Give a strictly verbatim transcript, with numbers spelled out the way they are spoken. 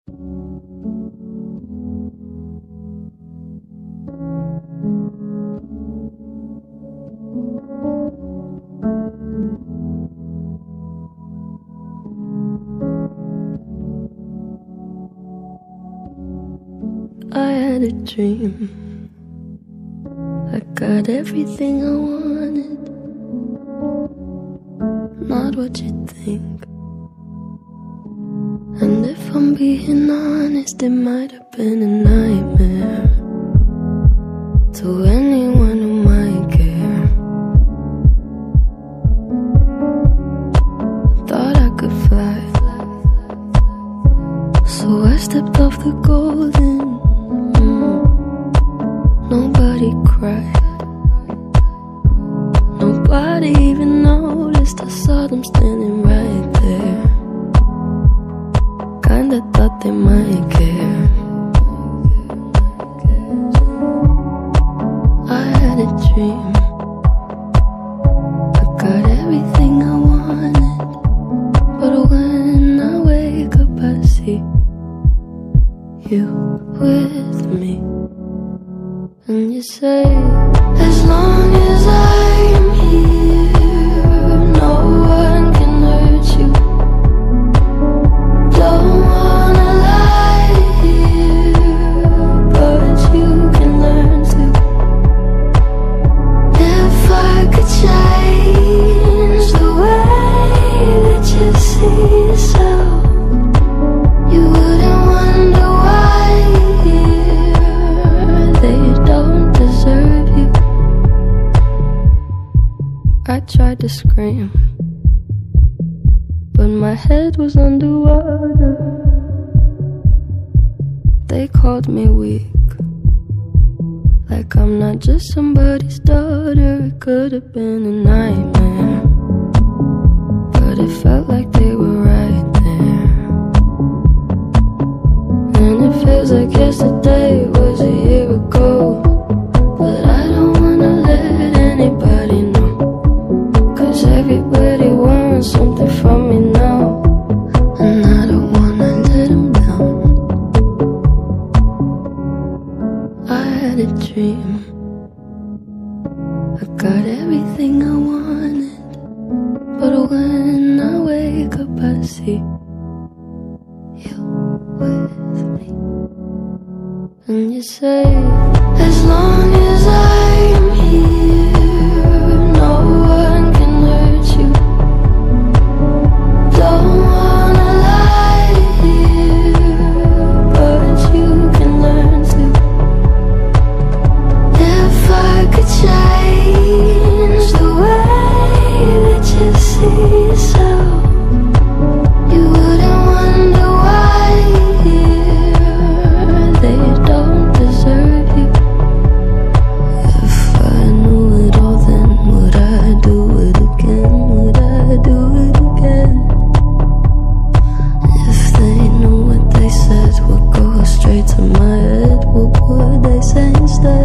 I had a dream. I got everything I wanted, not what you think. And if I'm being honest, it might have been a nightmare to anyone who might care. I thought I could fly, so I stepped off the golden. Nobody cried, nobody even noticed. I saw them standing right there. Kinda thought they might care. I had a dream. I got everything I wanted, but when I wake up I see you with me. And you say, as long as I'm here, no one can hurt you. Don't wanna lie here, but you can learn to. If I could change the way that you see yourself, you wouldn't wonder why they don't deserve you. I tried to scream, but my head was underwater. They called me weak, like I'm not just somebody's daughter. It could have been a nightmare, but it felt like they were right there. And it feels like yesterday was a year ago, but I don't wanna let anybody know, 'cause everybody wants something from me now, and I don't wanna let them down. I had a dream. I got everything I wanted, but when I wake up I see you with me. And you say, as long as I'm here, no one can hurt you. Don't wanna lie here, but you can learn to. If I could change the way that you see yourself, you wouldn't wonder why they don't deserve you. If I knew it all, then would I do it again? Would I do it again? If they knew what they said would go straight to my head, what would they say instead?